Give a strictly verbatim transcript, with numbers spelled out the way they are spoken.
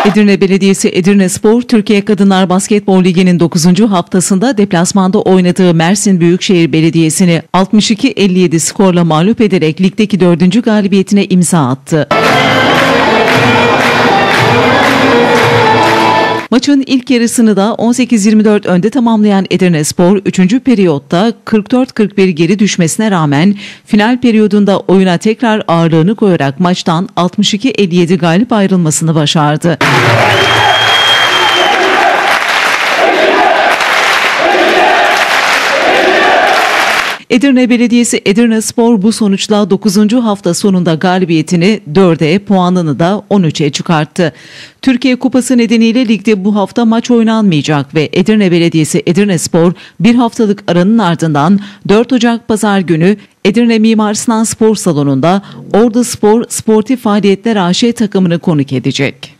Edirne Belediyesi Edirnespor, Türkiye Kadınlar Basketbol Ligi'nin dokuzuncu haftasında deplasmanda oynadığı Mersin Büyükşehir Belediyesi'ni altmış iki elli yedi skorla mağlup ederek ligdeki dördüncü galibiyetine imza attı. Maçın ilk yarısını da on sekiz yirmi dört önde tamamlayan Edirnespor, üçüncü periyotta kırk dört kırk bir geri düşmesine rağmen final periyodunda oyuna tekrar ağırlığını koyarak maçtan altmış iki elli yedi galip ayrılmasını başardı. Edirne Belediyesi Edirnespor bu sonuçla dokuzuncu hafta sonunda galibiyetini dörde, puanını da on üçe çıkarttı. Türkiye Kupası nedeniyle ligde bu hafta maç oynanmayacak ve Edirne Belediyesi Edirnespor bir haftalık aranın ardından dört Ocak Pazar günü Edirne Mimar Sinan Spor Salonu'nda Ordu Spor Sportif Faaliyetler A Ş takımını konuk edecek.